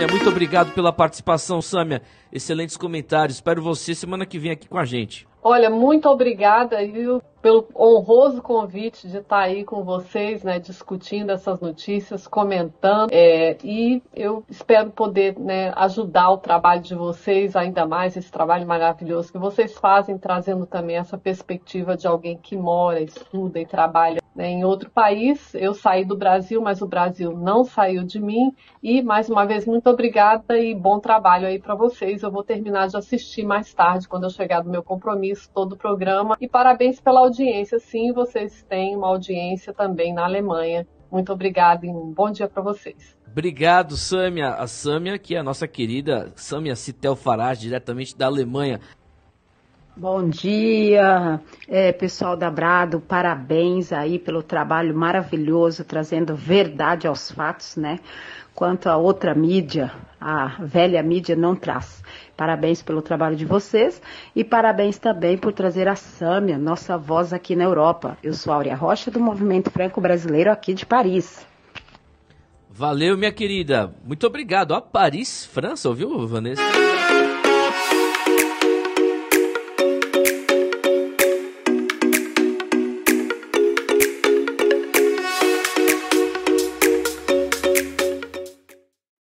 Sâmia, muito obrigado pela participação, Sâmia. Excelentes comentários. Espero você semana que vem aqui com a gente. Olha, muito obrigada, viu, pelo honroso convite de estar aí com vocês, né, discutindo essas notícias, comentando, e eu espero poder, né, ajudar o trabalho de vocês ainda mais, esse trabalho maravilhoso que vocês fazem, trazendo também essa perspectiva de alguém que mora, estuda e trabalha, né, em outro país. Eu saí do Brasil, mas o Brasil não saiu de mim, e mais uma vez, muito obrigada e bom trabalho aí para vocês. Eu vou terminar de assistir mais tarde, quando eu chegar do meu compromisso, todo o programa. E parabéns pela audiência. Sim, vocês têm uma audiência também na Alemanha. Muito obrigada e um bom dia para vocês. Obrigado, Sâmia. A Sâmia, que é a nossa querida Sâmia Citel Farage, diretamente da Alemanha. Bom dia, pessoal da Brado, parabéns aí pelo trabalho maravilhoso, trazendo verdade aos fatos, né? Quanto a outra mídia, a velha mídia não traz. Parabéns pelo trabalho de vocês e parabéns também por trazer a Sâmia, nossa voz aqui na Europa. Eu sou a Áurea Rocha, do Movimento Franco-Brasileiro aqui de Paris. Valeu, minha querida. Muito obrigado. Paris, França, ouviu, Vanessa?